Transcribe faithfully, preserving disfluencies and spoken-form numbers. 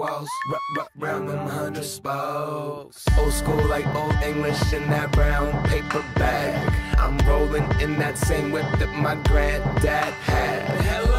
walls, r r round them hundred spokes. Old school like old English in that brown paper bag. I'm rolling in that same whip that my granddad had. Hello.